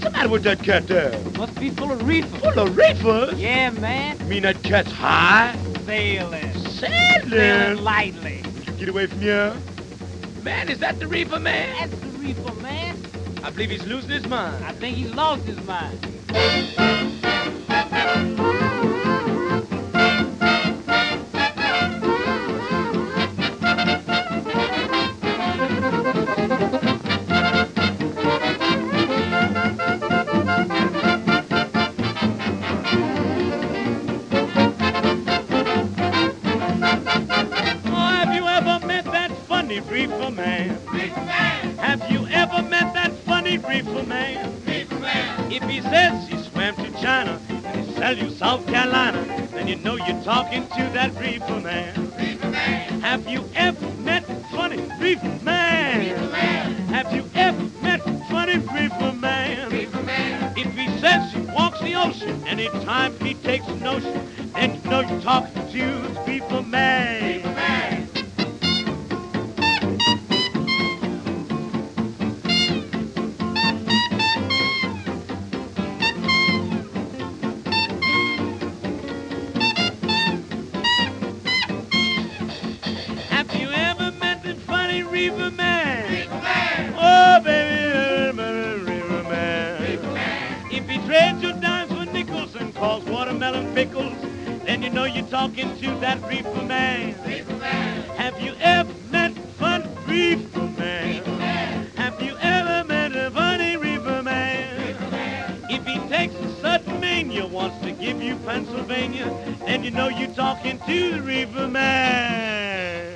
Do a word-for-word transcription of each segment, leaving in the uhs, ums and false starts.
the matter with that cat there? Must be full of reefer. Full of reefers? Yeah, man. You mean that cat's high? Sailing. Sailing? Sailing lightly. Get away from here. Man, is that the reefer man? That's the reefer, man. I believe he's losing his mind. I think he's lost his mind. Reefer man. Reefer man. Have you ever met that funny reefer man? Reefer man. If he says he swam to China and he sell you South Carolina, then you know you're talking to that reefer man. Reefer man. Have you ever met funny reefer man? Reefer man. Have you ever met funny reefer man? Reefer man. If he says he walks the ocean anytime he takes a notion, then you know you're talking to the reefer man. Reefer man. Reefer man. Reefer man. Oh, baby, reefer man. Reefer man. If he trades your dimes for nickels and calls watermelon pickles, then you know you're talking to that reefer man. Reefer man. Have you ever met fun reefer man? Reefer man. Have you ever met a funny reefer man? Reefer man. If he takes a sudden mania, wants to give you Pennsylvania, then you know you're talking to the reefer man.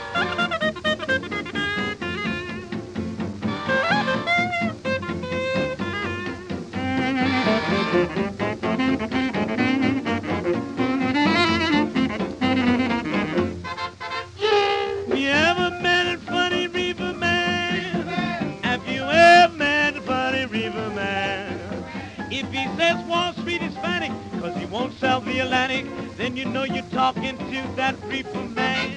You ever met a funny reefer man? Have you ever met a funny reefer man? If he says Wall Street is Hispanic, cause he won't sell the Atlantic, then you know you're talking to that reefer man.